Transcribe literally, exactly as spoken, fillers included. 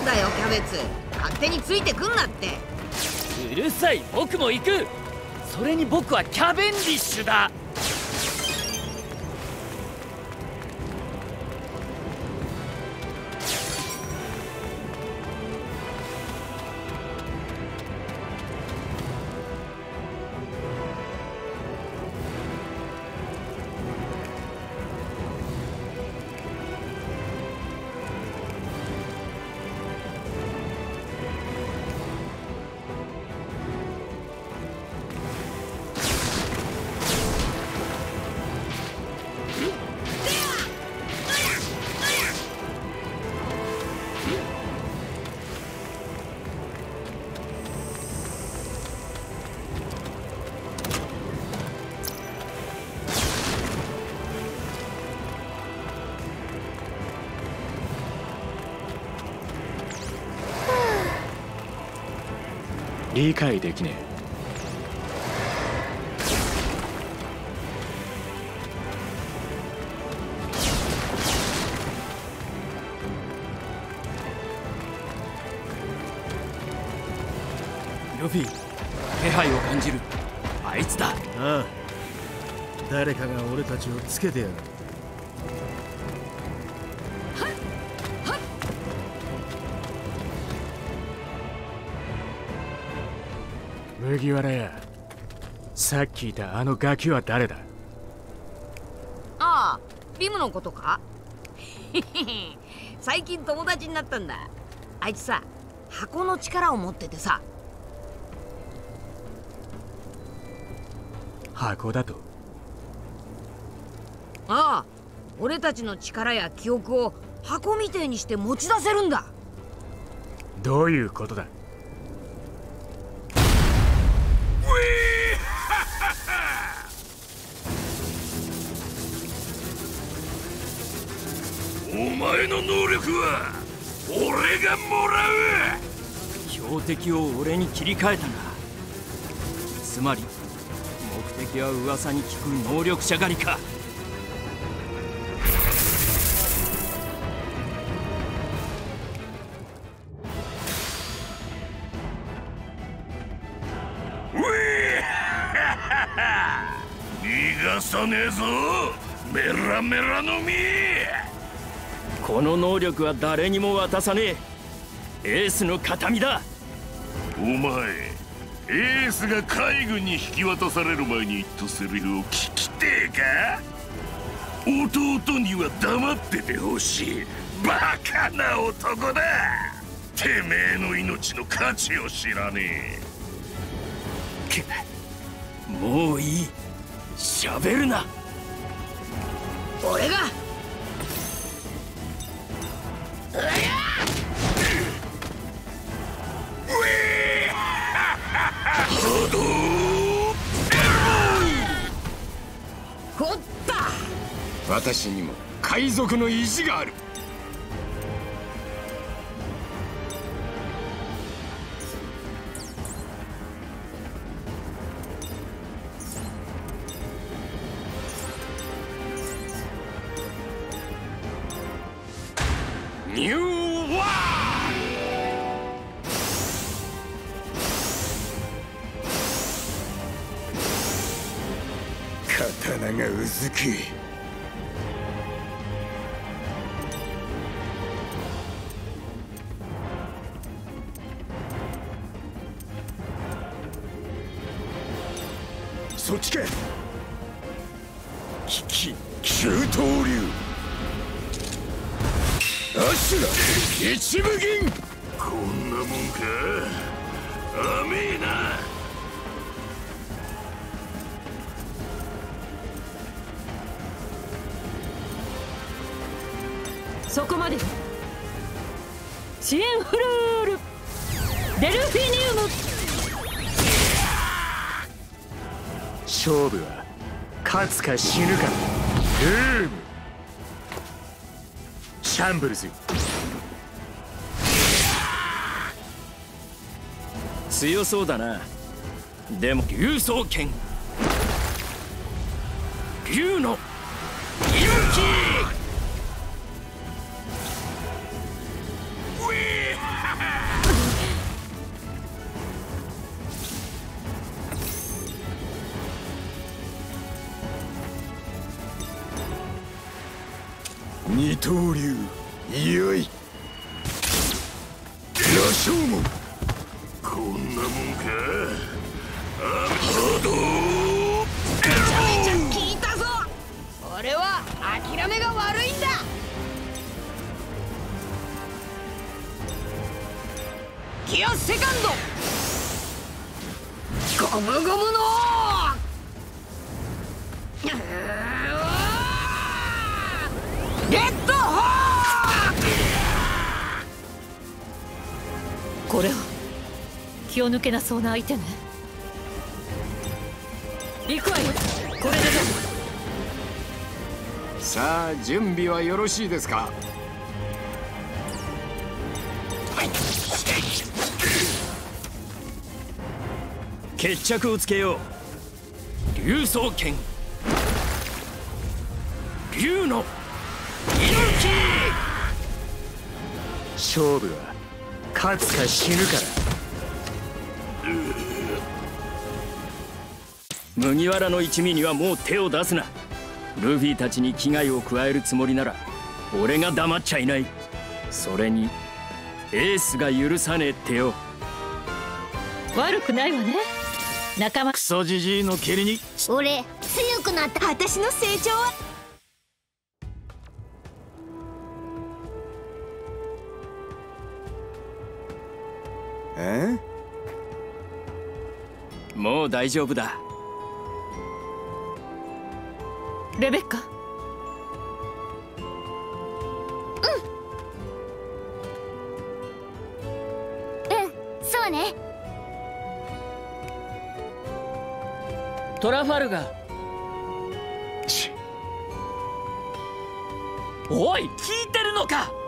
なんだよキャベツ、勝手についてくんなって。 うるさい、僕も行く。それに僕はキャベンディッシュだ。 理解できねルフィ、気配を感じる。あいつだ。 ああ、誰かが俺たちをつけてやる。 麦わらや、さっきいたあのガキは誰だ？ ああ、リムのことか？最近友達になったんだ。あいつさ、箱の力を持っててさ。 箱だと？ ああ、俺たちの力や記憶を箱みてえにして持ち出せるんだ。 どういうことだ？ お前の能力は俺がもらう。 標的を俺に切り替えたな。つまり目的は噂に聞く能力者狩りか。 逃がさねえぞ、メラメラの実。 この能力は誰にも渡さねえ。エースの形見だ。 お前、エースが海軍に引き渡される前に言ったセリフを聞きてえか？弟には黙っててほしい。バカな男だ。てめえの命の価値を知らねえ。もういい。喋るな。 俺がうわこった私にも海賊の意地がある。ニューワー刀がうずき。そっちか。危機九刀流アシュラ一部銀。 こんなもんか。甘えな。 そこまで。シエンフルールデルフィニウム。 勝負は勝つか死ぬか。ルームシャンブルズ。 強そうだな。でも竜爪剣、竜の息吹。 二刀流よい羅生門こんなもんか。アハドめちゃめちゃ効いたぞ。俺は諦めが悪いんだ。ギアセカンドゴムゴムのレッドホーク。 これは気を抜けなそうな相手ね。行くわよ。これでどう？ さあ準備はよろしいですか。 決着をつけよう。竜爪剣竜の猪木。 勝負は勝つか死ぬから。 麦わらの一味にはもう手を出すな。ルフィたちに危害を加えるつもりなら俺が黙っちゃいない。それにエースが許さねえってよ。 悪くないわね。仲間クソジジイの蹴りに俺強くなった。私の成長はえもう大丈夫だ。 レベッカ。 うんそうね。 トラファルガー。おい聞いてるのか。